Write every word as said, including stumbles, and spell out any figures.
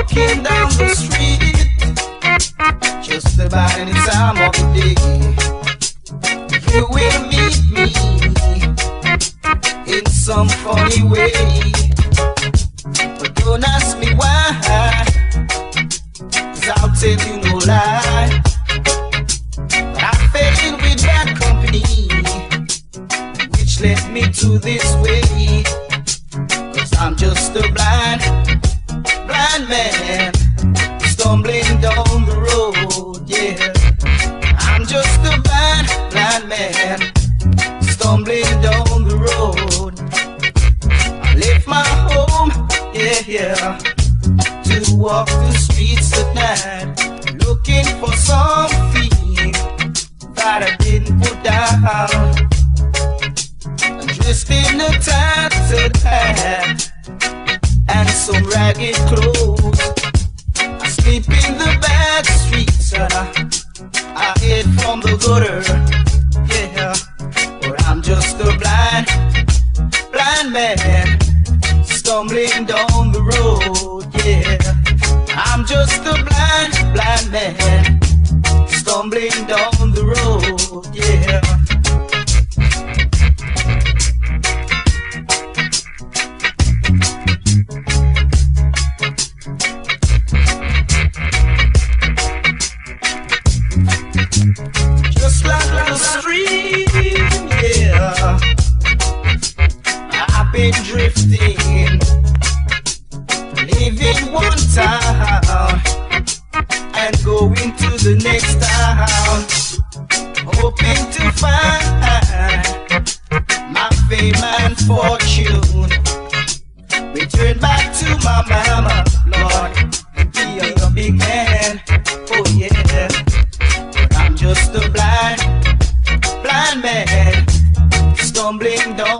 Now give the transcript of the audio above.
walking down the street, just about any time of the day. You will meet me in some funny way, but don't ask me why, 'cause I'll tell you no lie. But I fell in with bad company, which led me to this way. 'Cause I'm just a blind, blind man, stumbling down the road, yeah. I'm just a blind, blind man, stumbling down the road. I left my home, yeah, yeah, to walk the streets at night, looking for something that I didn't put down. Dressed in a tattered hat and some ragged clothes, I sleep in the bad streets, uh, I hid from the gutter, yeah. But I'm just a blind, blind man, stumbling down the road, yeah. I'm just a blind, blind man, stumbling down the road, yeah. Just like the stream, yeah, I've been drifting, leaving one town and going to the next town, hoping to find my fame and fortune. Return back to my mama, Lord, and be a big man, oh yeah. I'm just a blind, blind man, stumbling down